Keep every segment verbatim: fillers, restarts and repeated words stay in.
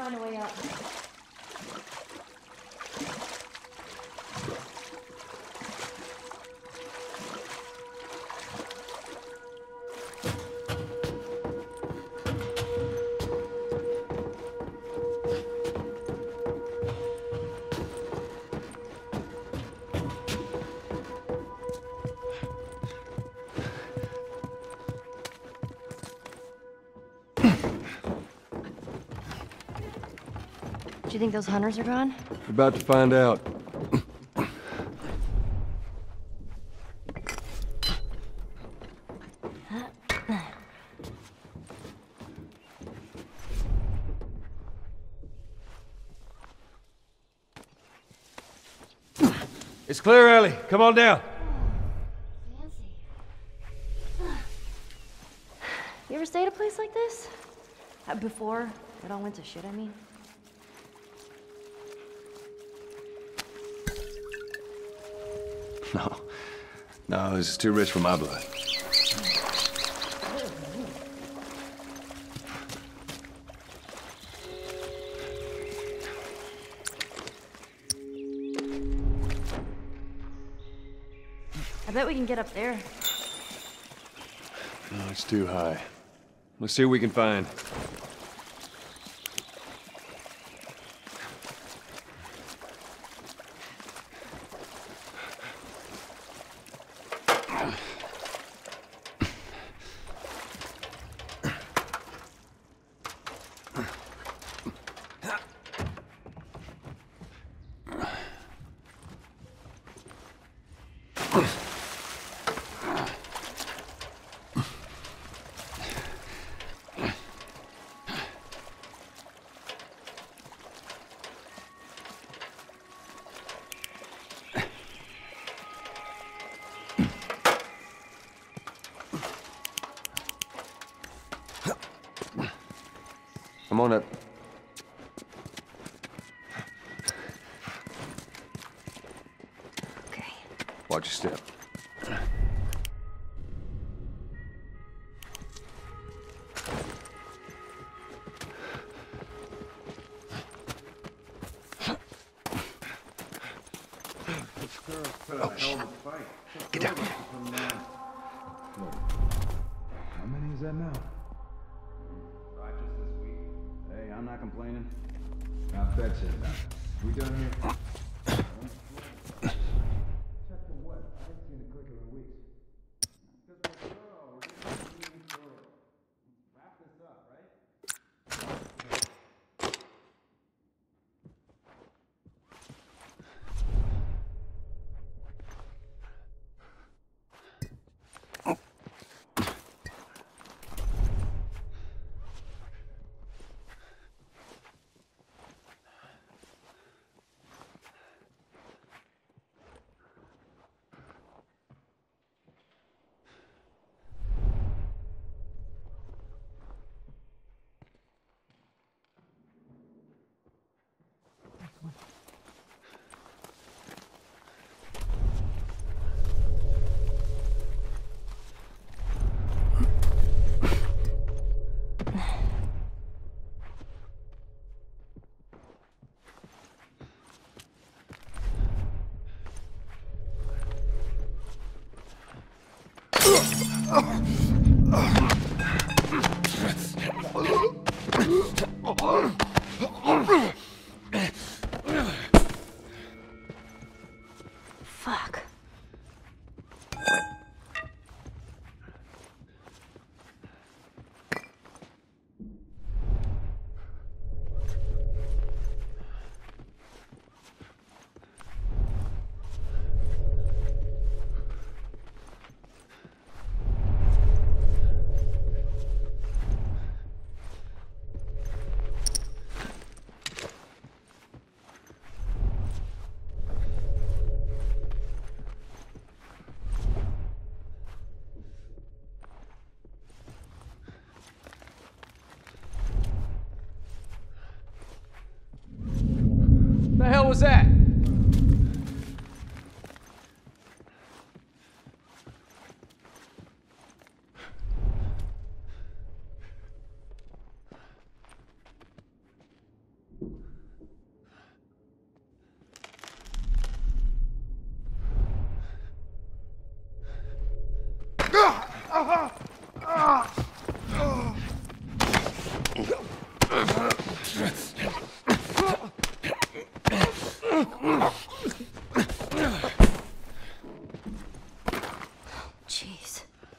find a way up. Do you think those hunters are gone? We're about to find out. It's clear, Ellie. Come on down. Fancy. You ever stay at a place like this? Uh, before it all went to shit, I mean? No. No, this is too rich for my blood. I bet we can get up there. No, it's too high. Let's see what we can find. Come on up. Okay. Watch your step. Oh, shit. Get down. How many is that now? Right, just this week. Hey, I'm not complaining. Now fetch it now. We done here? Check for what? I ain't seen a clicker in weeks. Because we're thorough. We're just being thorough. Wrap this up, right? Fuck. The hell was that? Jeez.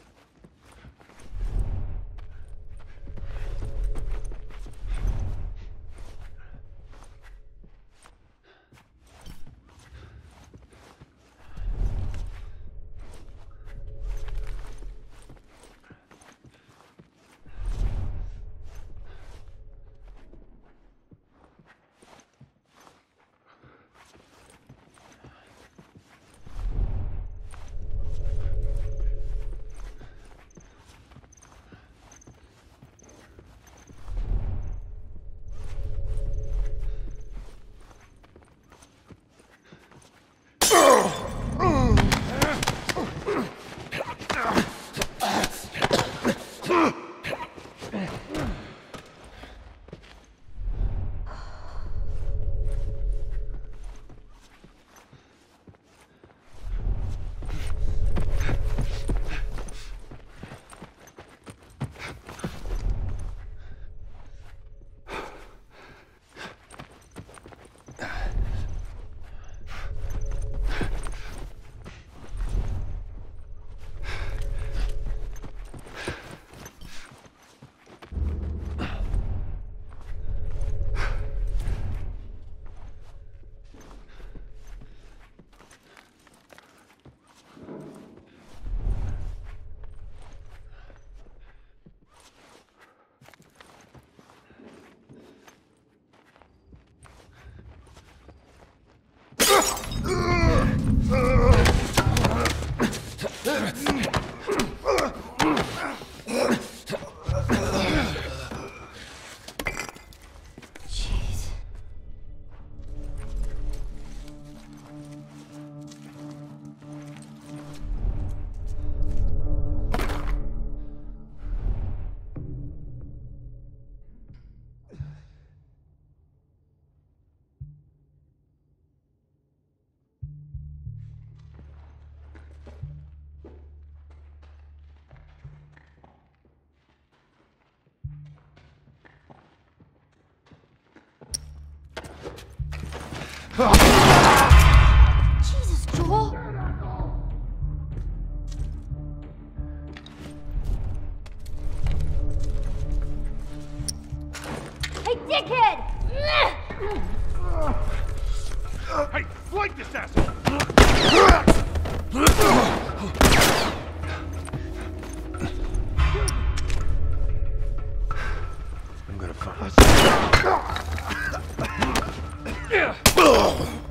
Jeez. Jesus, Joel! Hey, dickhead! Hey, flank this asshole! I'm gonna find. Yeah.